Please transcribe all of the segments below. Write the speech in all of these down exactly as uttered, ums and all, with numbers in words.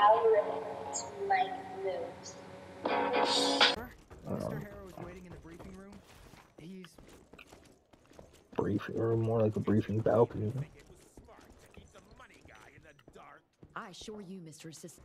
algorithm to make moves. Sir, Mister Harrow is waiting in the briefing room. He's... Briefing, or more like a briefing balcony. I assure you, Mister Assistant.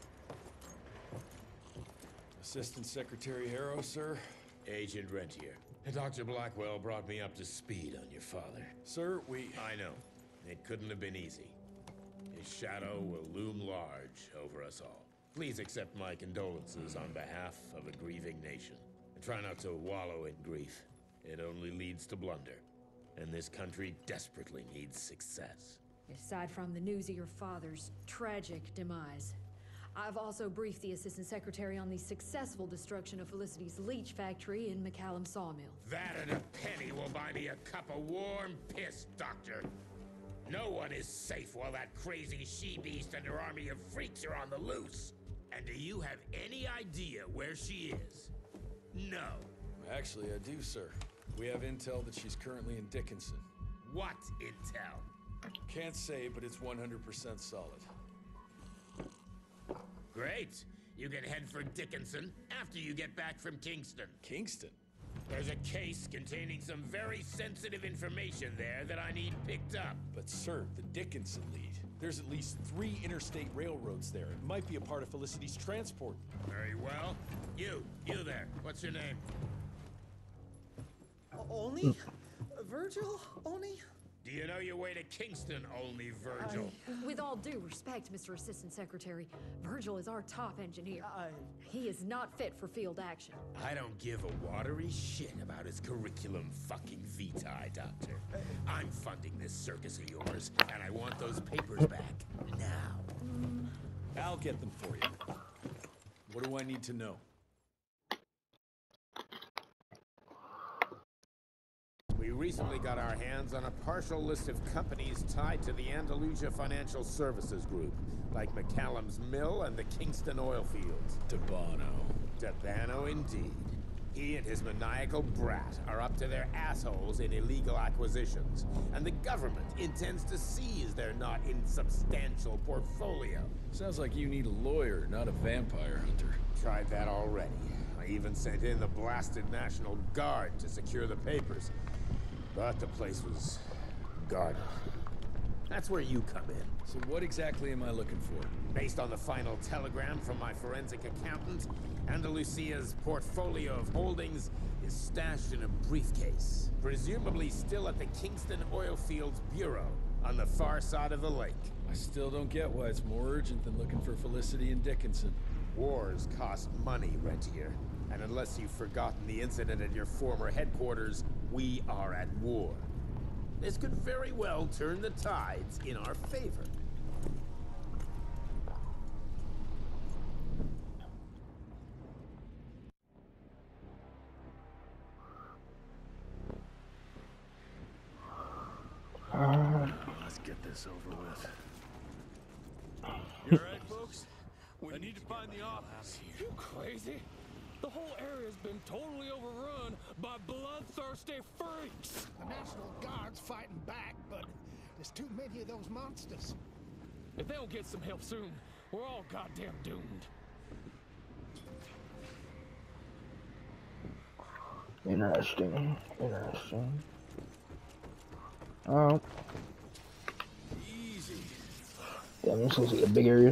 Assistant Secretary Harrow, sir. Agent Rentier. Doctor Blackwell brought me up to speed on your father. Sir, we... I know. It couldn't have been easy. His shadow will loom large over us all. Please accept my condolences on behalf of a grieving nation. And try not to wallow in grief. It only leads to blunder. And this country desperately needs success. Aside from the news of your father's tragic demise, I've also briefed the Assistant Secretary on the successful destruction of Felicity's leech factory in McCallum Sawmill. That and a penny will buy me a cup of warm piss, Doctor. No one is safe while that crazy she-beast and her army of freaks are on the loose. And do you have any idea where she is? No. Actually, I do, sir. We have intel that she's currently in Dickinson. What intel? Can't say, but it's one hundred percent solid. Great. You can head for Dickinson after you get back from Kingston. Kingston? There's a case containing some very sensitive information there that I need picked up. But sir, the Dickinson lead. There's at least three interstate railroads there. It might be a part of Felicity's transport. Very well. You, you there. What's your name? Only? Virgil? Only? Do you know your way to Kingston, only Virgil? I, with all due respect, Mister Assistant Secretary, Virgil is our top engineer. I... He is not fit for field action. I don't give a watery shit about his curriculum fucking vitae, Doctor. I'm funding this circus of yours, and I want those papers back now. I'll get them for you. What do I need to know? We recently got our hands on a partial list of companies tied to the Andalusia Financial Services Group, like McCallum's Mill and the Kingston oil fields. Debano. Debano, indeed. He and his maniacal brat are up to their assholes in illegal acquisitions, and the government intends to seize their not insubstantial portfolio. Sounds like you need a lawyer, not a vampire hunter. Tried that already. I even sent in the blasted National Guard to secure the papers. But the place was guarded. That's where you come in. So what exactly am I looking for? Based on the final telegram from my forensic accountant, Andalusia's portfolio of holdings is stashed in a briefcase, presumably still at the Kingston Oilfields Bureau on the far side of the lake. I still don't get why it's more urgent than looking for Felicity and Dickinson. Wars cost money, Rentier. And unless you've forgotten the incident at your former headquarters, we are at war. This could very well turn the tides in our favor. Let's get this over with. You alright, folks? We need to find the office. You crazy? The whole area's been totally overrun by bloodthirsty freaks. The National Guard's fighting back, but there's too many of those monsters. If they don't get some help soon, we're all goddamn doomed. Interesting. Interesting. Oh. Easy. Damn, this looks like a big area.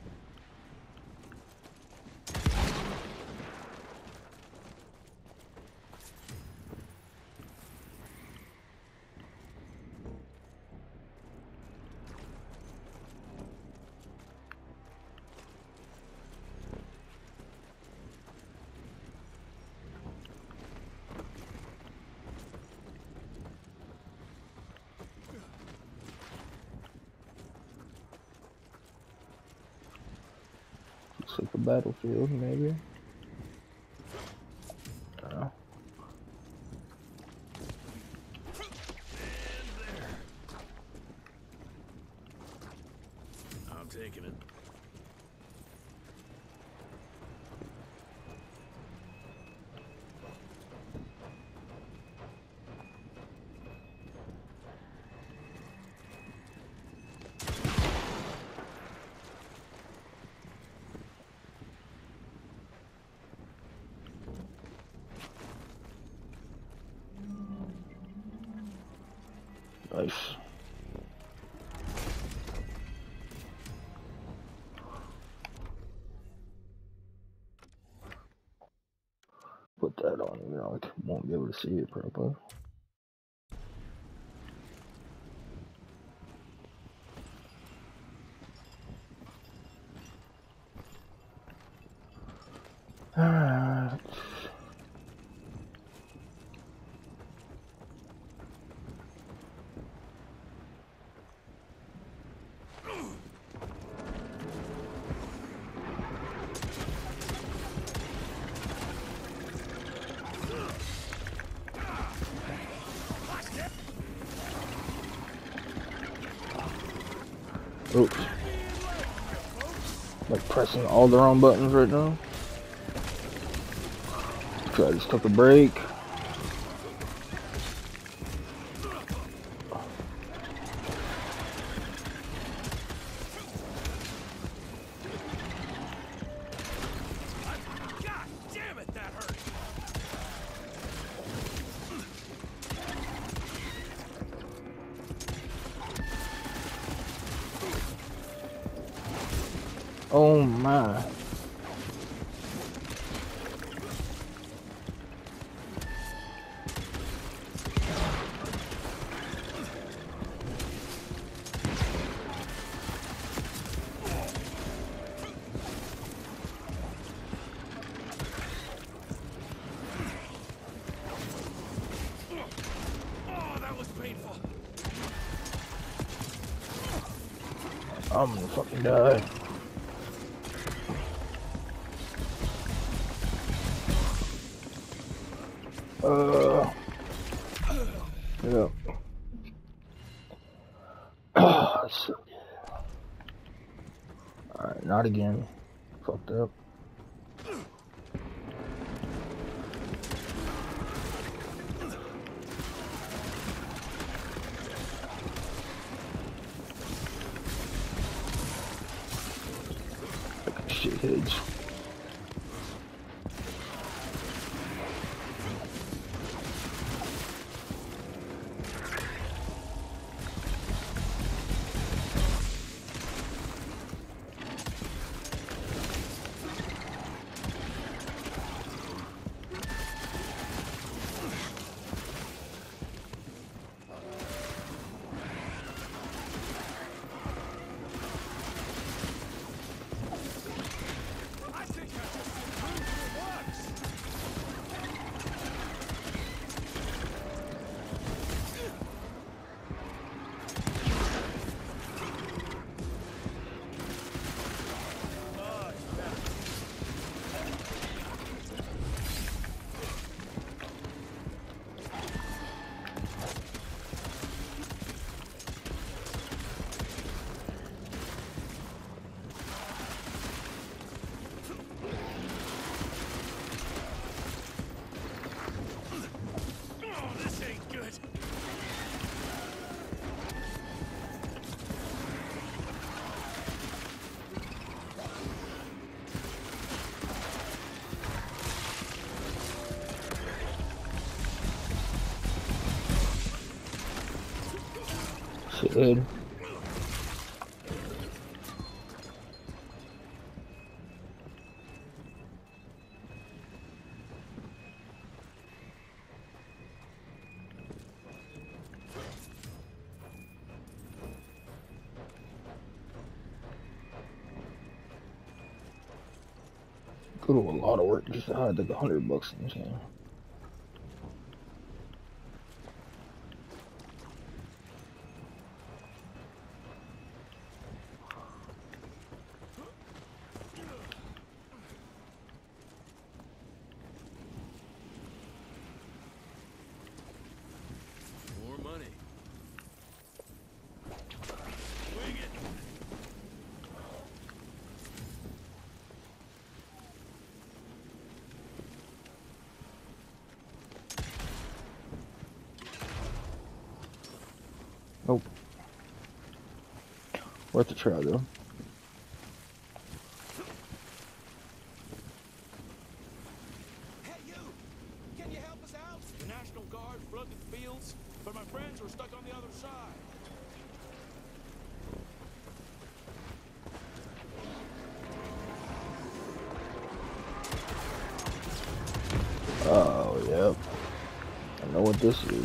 Looks like a battlefield, maybe. I don't know. I'm taking it. Nice. Put that on, you know, I won't be able to see it properly. Alright. Oops. Like pressing all the wrong buttons right now. So I just took a break. God damn it, that hurt! Oh my. Oh, that was painful. I'm gonna fucking die. Uh, yeah. So, alright, not again. Fucked up. Shitheads. Shit. Go to a lot of work just to hide like a hundred bucks in this game. More money. Swing it. Nope. Worth a try though. Hey, you! Can you help us out? The National Guard flooded the fields, but my friends were stuck on the other side. what this is.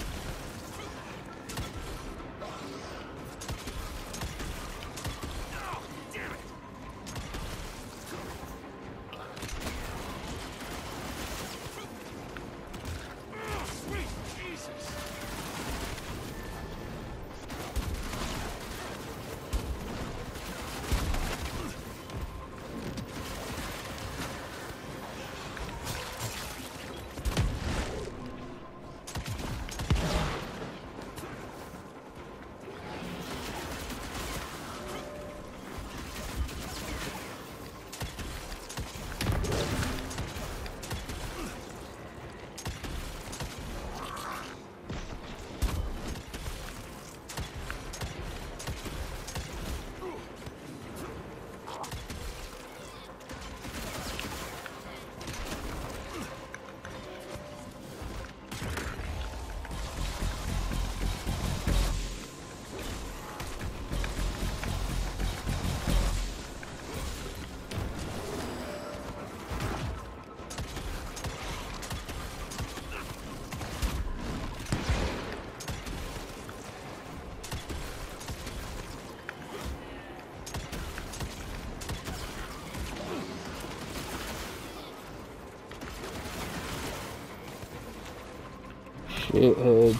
Shithead.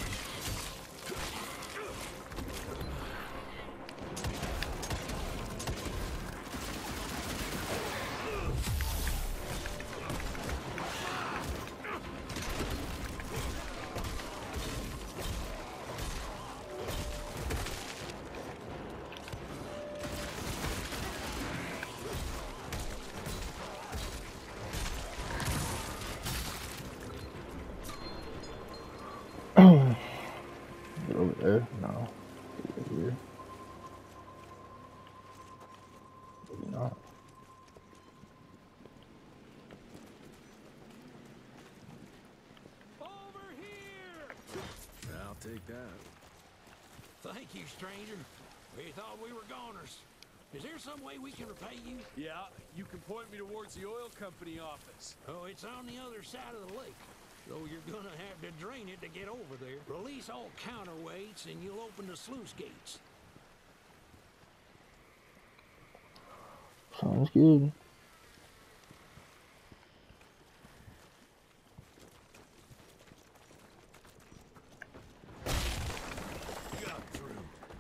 Over there? No. Over here. Maybe not. Over here! I'll take that. Thank you, stranger. We thought we were goners. Is there some way we can repay you? Yeah, you can point me towards the oil company office. Oh, it's on the other side of the lake. So you're gonna have to drain it to get over there. Release all counterweights and you'll open the sluice gates. Sounds good. Got through.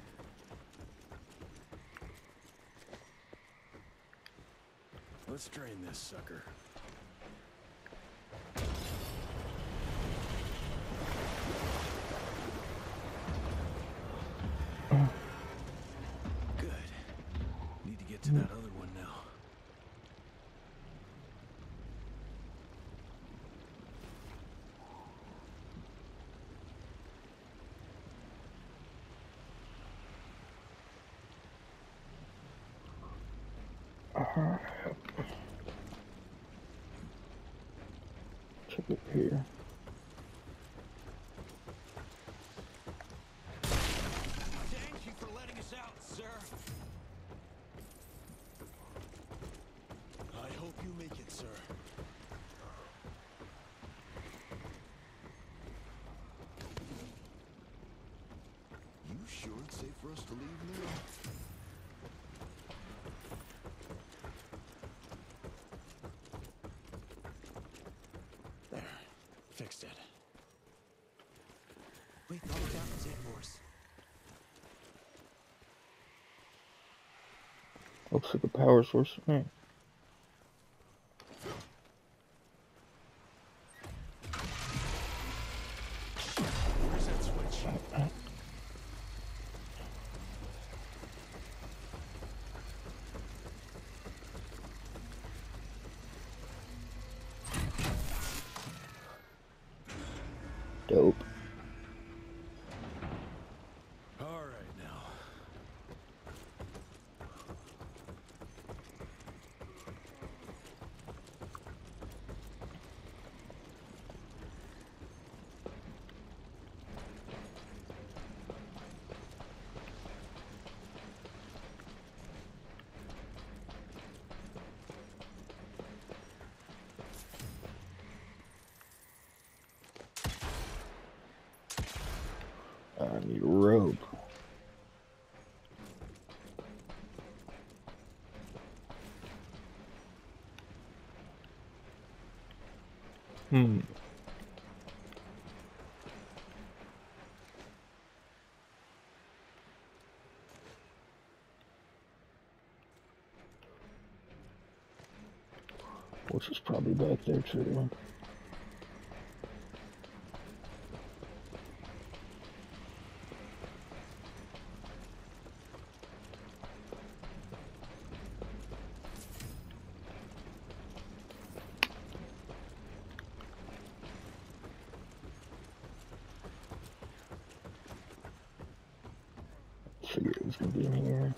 Let's drain this sucker. Good. Need to get to that other one now. Uh-huh. Check it here. Thank you for letting us out, sir. I hope you make it, sir. You sure it's safe for us to leave now? There. Fixed it. We thought that was it, Morse. Looks like a power source to me. Where's that switch? Dope. All right now. Hmm. Which is probably back there too. Figured it was gonna be in here.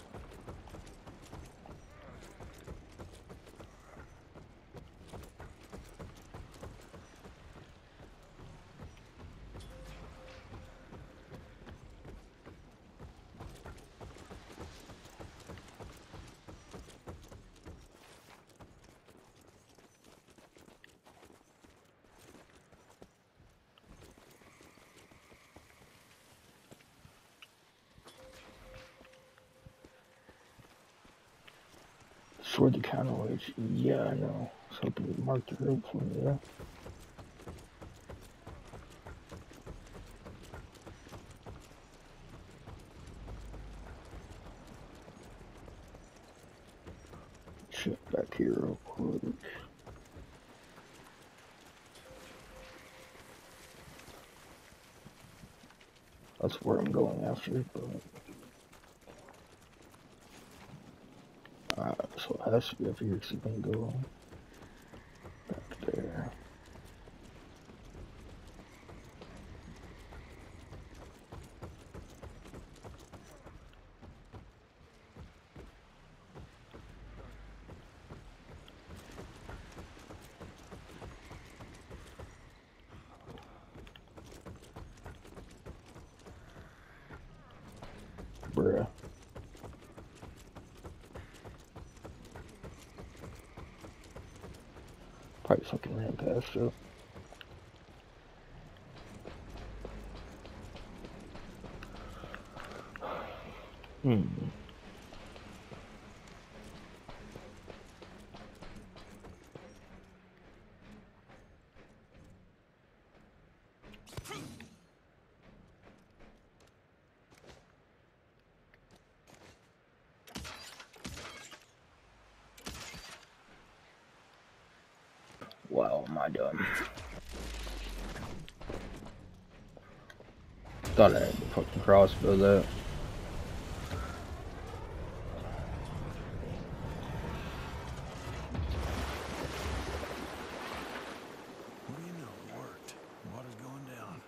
Sword the counter wage. Yeah, I know. I was hoping you marked the road for me, yeah. Check back here real quick. That's where I'm going after, but alright, so it has to be up here because you can go back there. Bruh. Probably fucking ran past it. Hmm. Wow, am I done? Thought I had the fucking crossbow that. What do you know? It worked. Water's going down.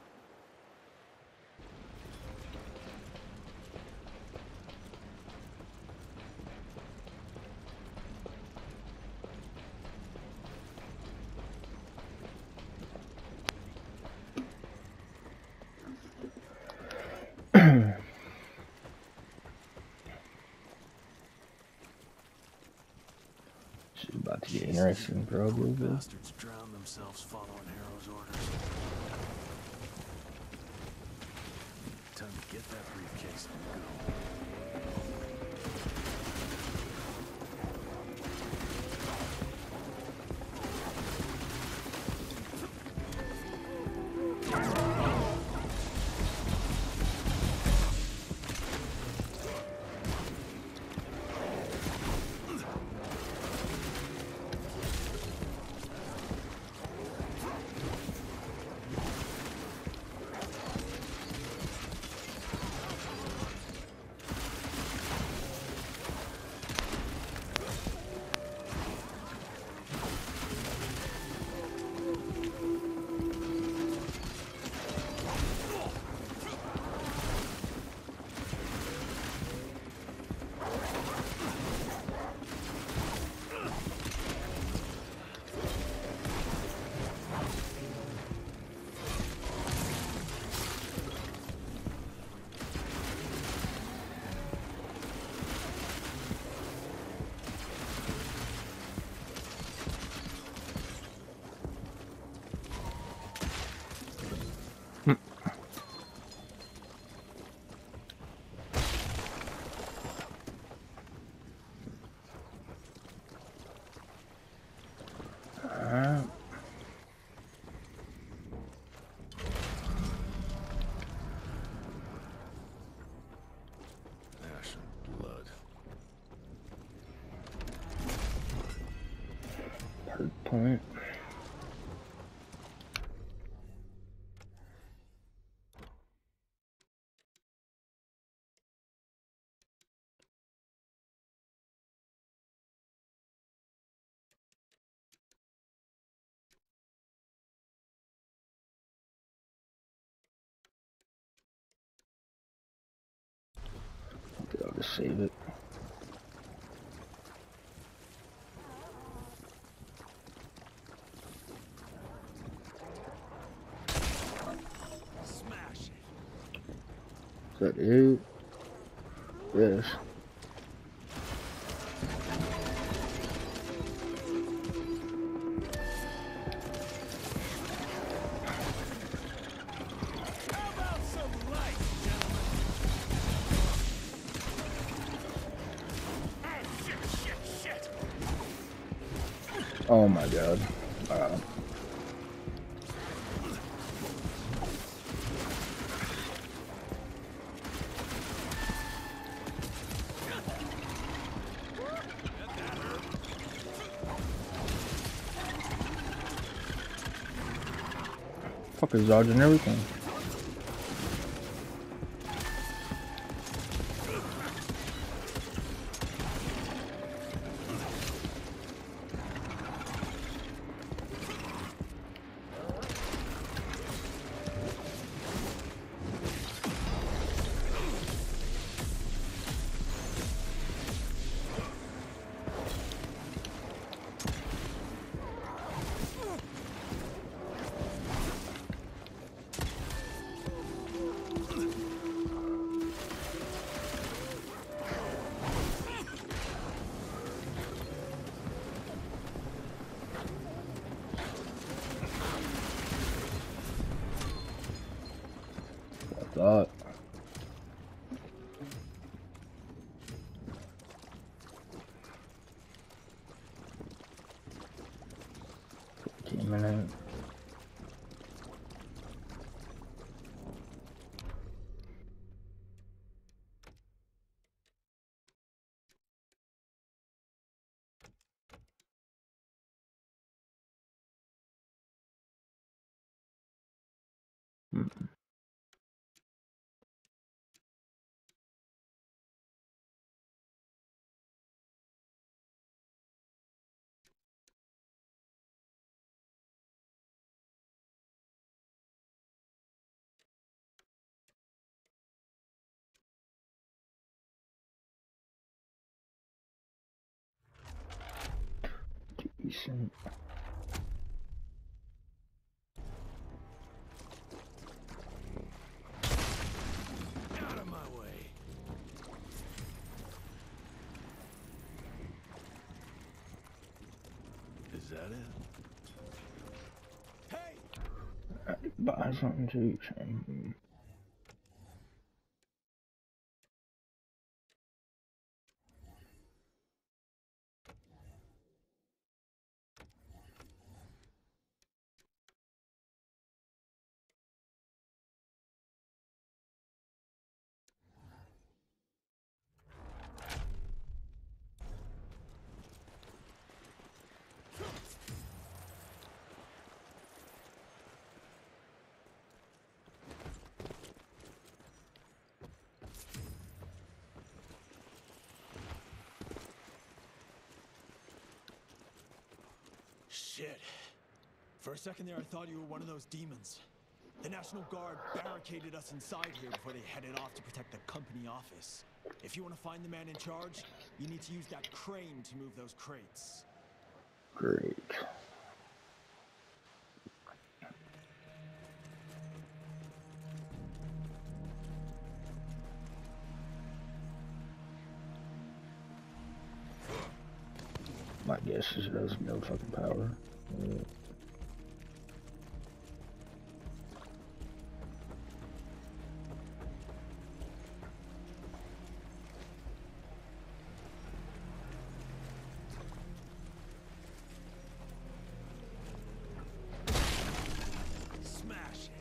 She's about to get interesting, probably. But Bastards drown themselves following Harrow's orders. Time to get that briefcase and go. Good point. Okay, I'll just save it. Is that it? Yes. Oh my god. Wow. Fuckers dodging everything. Thought. fifteen minutes. Hmm. Decent. Out of my way. Is that it? Hey! I had to buy something to eat. Um, Shit. For a second there, I thought you were one of those demons. The National Guard barricaded us inside here before they headed off to protect the company office. If you want to find the man in charge, you need to use that crane to move those crates. Great. My guess is it has no fucking power. Yeah. Smash it.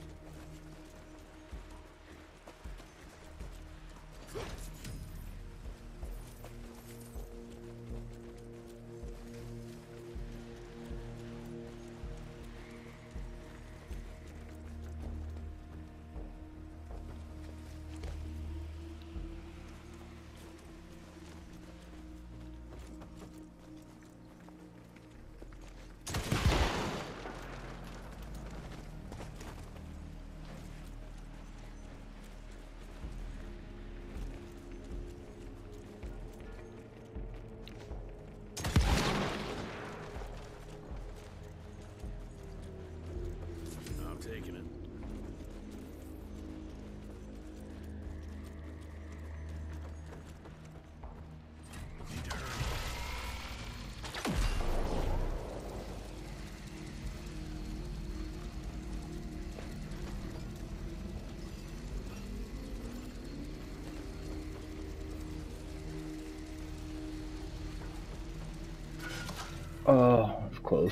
Oh, it's close.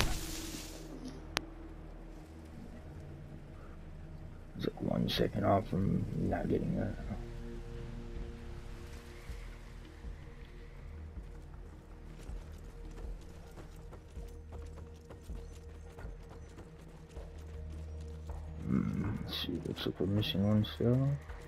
It's like one second off from not getting that. Hmm, let's see, looks like we're missing one still.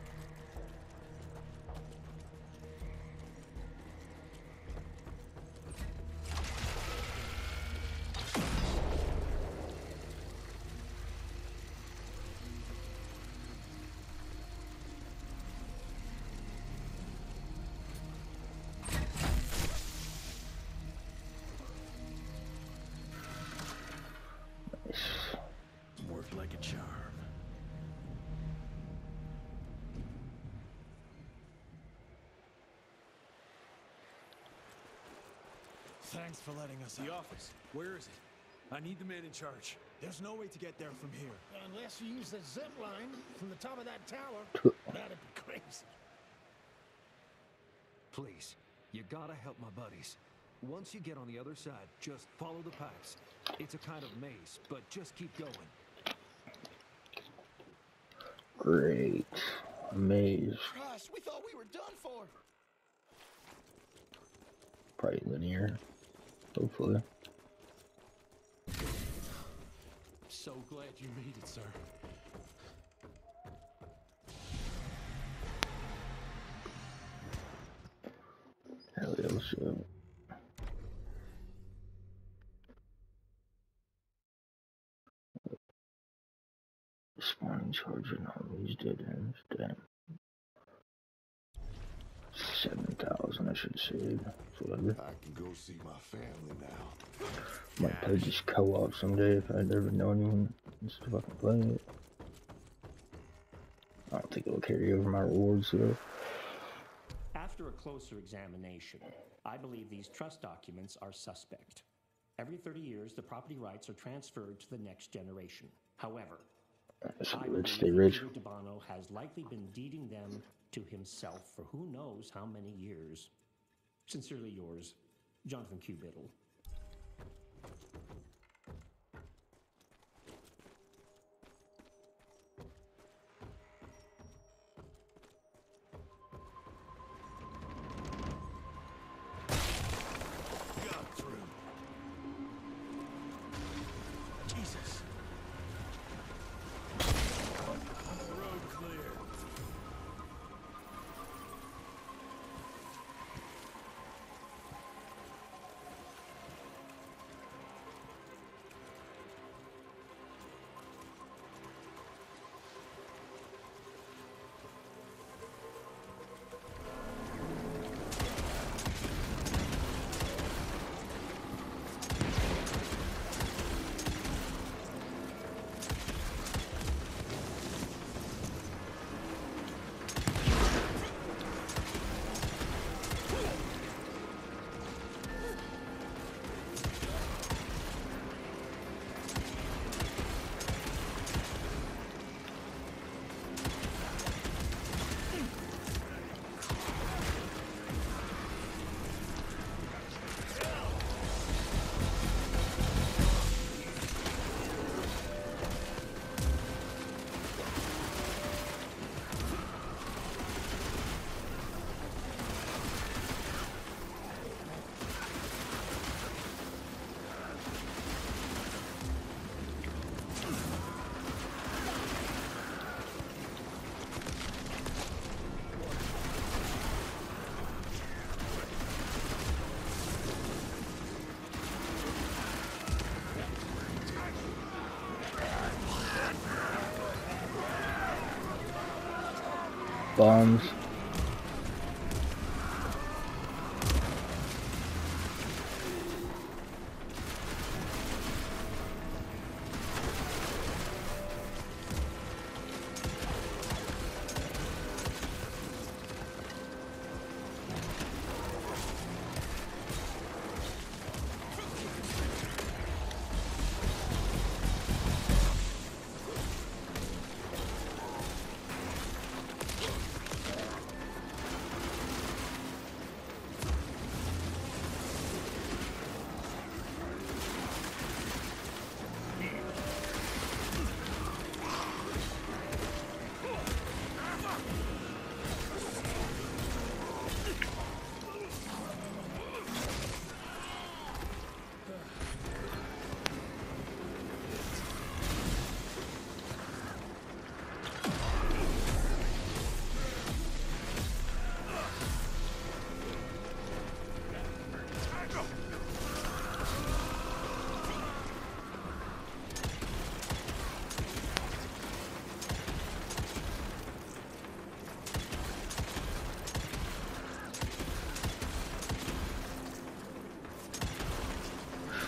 Worked like a charm. Thanks for letting us The out. office. Where is it? I need the man in charge. There's no way to get there from here. Unless you use the zip line from the top of that tower, that'd be crazy. Please, you gotta help my buddies. Once you get on the other side, just follow the pipes. It's a kind of maze, but just keep going. Great. Maze. Christ, we thought we were done for. Probably linear. Hopefully. So glad you made it, sir. Hell yeah, what's up? Spawning charger and all these dead ends. Damn. seven thousand I should save. Whatever. I can go see my family now. Might play this co-op someday if I'd ever know anyone wants to fucking play it. I don't think it'll carry over my rewards though. After a closer examination, I believe these trust documents are suspect. Every thirty years, the property rights are transferred to the next generation. However, I believe stay rich. Peter DeBono has likely been deeding them to himself for who knows how many years. Sincerely yours, Jonathan Q. Biddle. Got through. Jesus. Road clear. Bombs.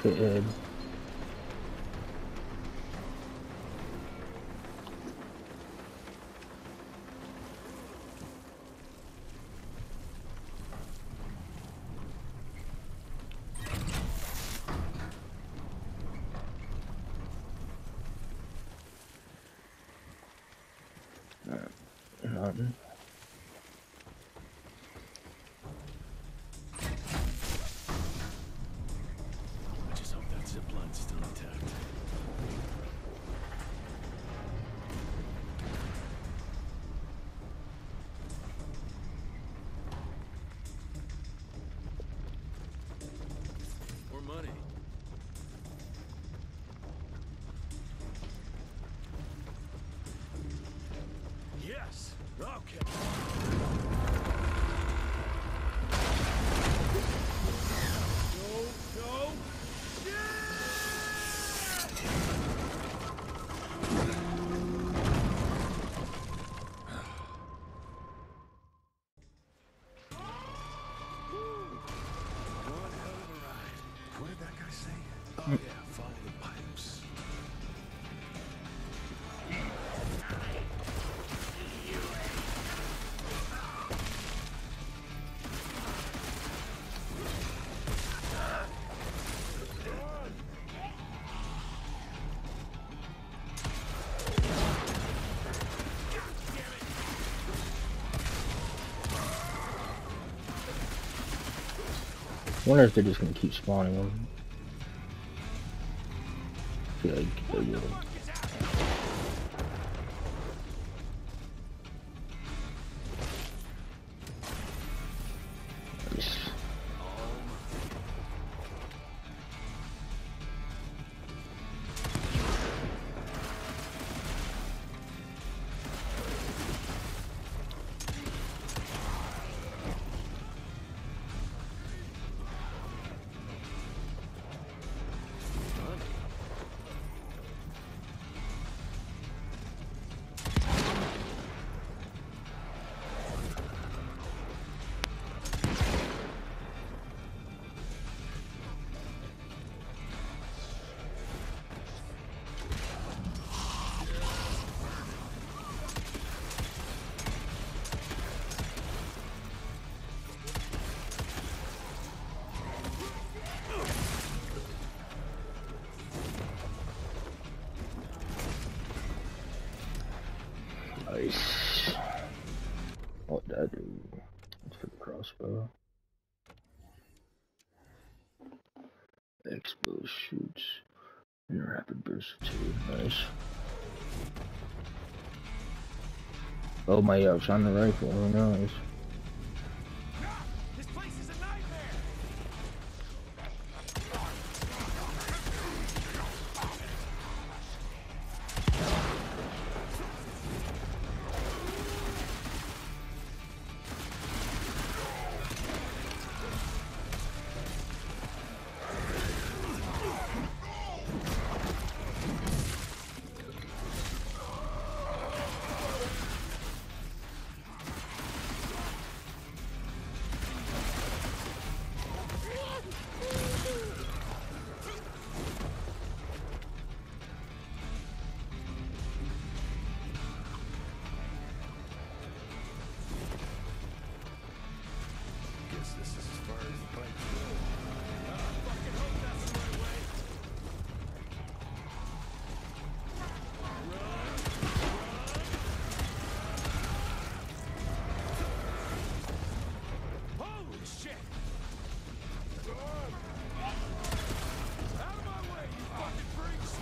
Shithead. Nothing. I just hope that zip line's still intact. More money. Yes. Okay. Go, go. One hell of a ride. What did that guy say? Oh yeah, follow the pipes. I wonder if they're just gonna keep spawning them. I feel like they will. Nice. Nice. What did I do? Let's for the crossbow. Expo shoots. And rapid burst too. Nice. Oh my gosh, on the rifle. Oh nice. This place is a nightmare. Guess this is as far as the pipes go. I fucking hope that's the right way. Holy shit! Out of my way, you fucking freaks!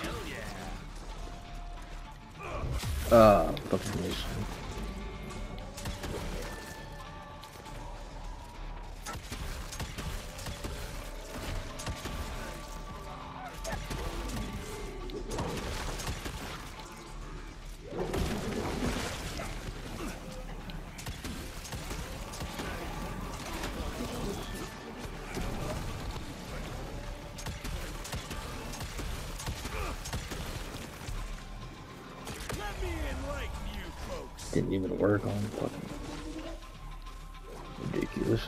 Ah, fucking nice. Didn't even work on fucking ridiculous.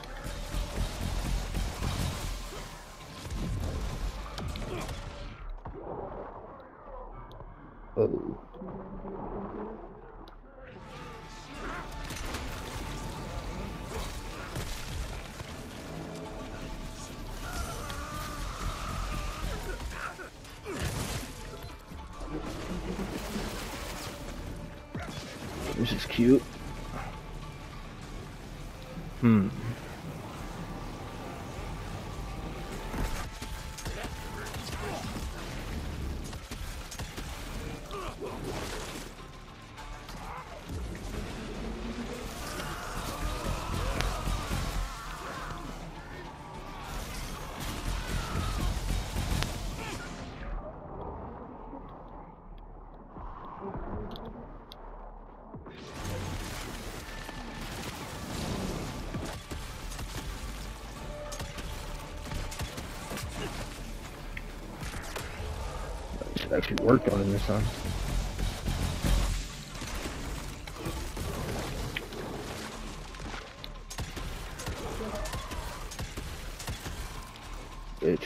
Oh. This is cute. Hmm. Actually worked on it this time. Bitch.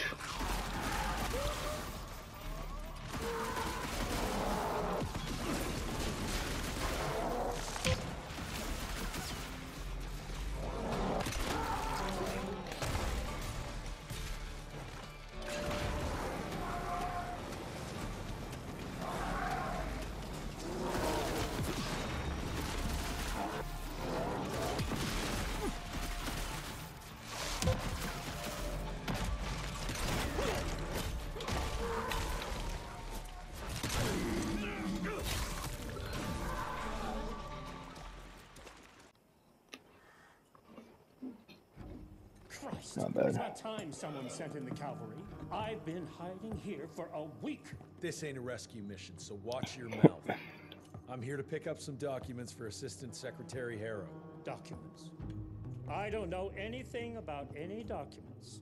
Christ, Not bad. It's about time someone sent in the cavalry. I've been hiding here for a week. This ain't a rescue mission, so watch your mouth. I'm here to pick up some documents for Assistant Secretary Harrow. Documents? I don't know anything about any documents.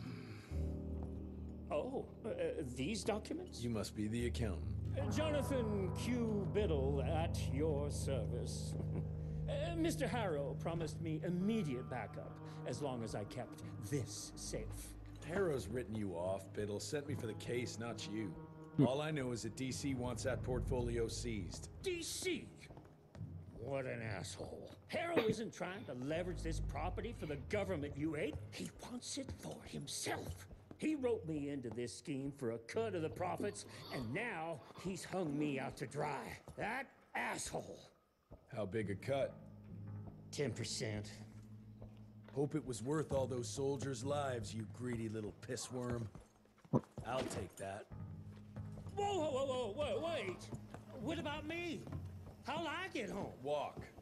Oh, uh, these documents? You must be the accountant. Uh, Jonathan Q. Biddle at your service. uh, Mister Harrow promised me immediate backup as long as I kept this safe. Harrow's written you off, Biddle. Sent me for the case, not you. All I know is that D C wants that portfolio seized. D C? What an asshole. Harrow isn't trying to leverage this property for the government you hate. He wants it for himself. He wrote me into this scheme for a cut of the profits, and now he's hung me out to dry. That asshole. How big a cut? ten percent. Hope it was worth all those soldiers' lives, you greedy little pissworm. I'll take that. Whoa, whoa, whoa, whoa, whoa, wait. What about me? How'll I get home? Walk.